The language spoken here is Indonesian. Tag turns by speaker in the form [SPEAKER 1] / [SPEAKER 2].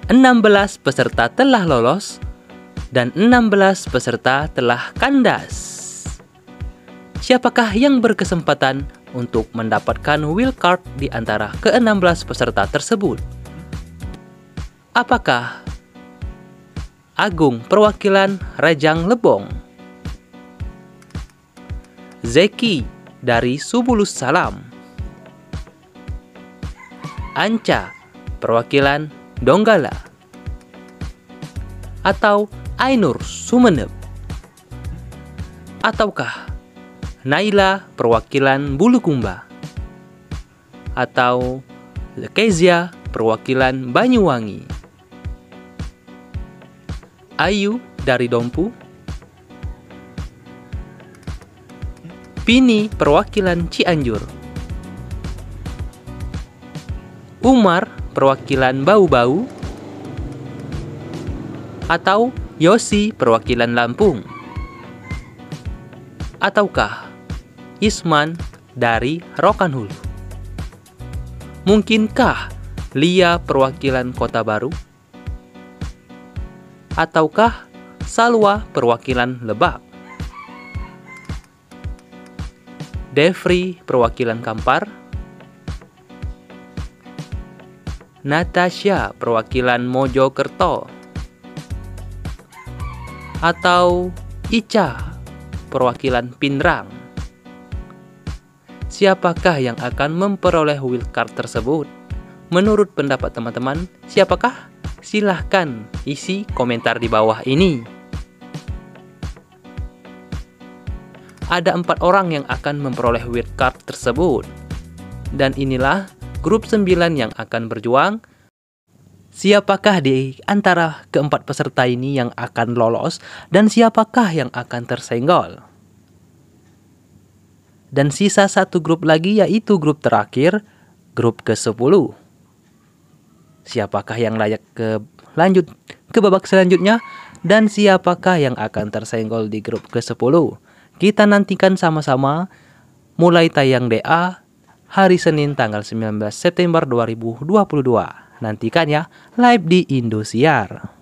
[SPEAKER 1] 16 peserta telah lolos dan 16 peserta telah kandas. Siapakah yang berkesempatan untuk mendapatkan wildcard di antara ke-16 peserta tersebut? Apakah Agung perwakilan Rejang Lebong, Zeki dari Subulus Salam, Anca perwakilan Donggala, atau Ainur Sumeneb, ataukah Naila perwakilan Bulukumba, atau Lekezia perwakilan Banyuwangi, Ayu dari Dompu, Pini perwakilan Cianjur, Umar perwakilan Bau-Bau, atau Yosi perwakilan Lampung, ataukah Isman dari Rokan Hulu? Mungkinkah Lia perwakilan Kota Baru? Ataukah Salwa perwakilan Lebak? Devri perwakilan Kampar? Natasha perwakilan Mojokerto? Atau Ica perwakilan Pinrang? Siapakah yang akan memperoleh wildcard tersebut? Menurut pendapat teman-teman, siapakah? Silahkan isi komentar di bawah ini. Ada 4 orang yang akan memperoleh wildcard tersebut. Dan inilah grup 9 yang akan berjuang. Siapakah di antara keempat peserta ini yang akan lolos dan siapakah yang akan tersenggol? Dan sisa satu grup lagi, yaitu grup terakhir, grup ke-10. Siapakah yang layak lanjut ke babak selanjutnya dan siapakah yang akan tersenggol di grup ke-10? Kita nantikan sama-sama mulai tayang DA hari Senin tanggal 19 September 2022. Nantikan ya live di Indosiar.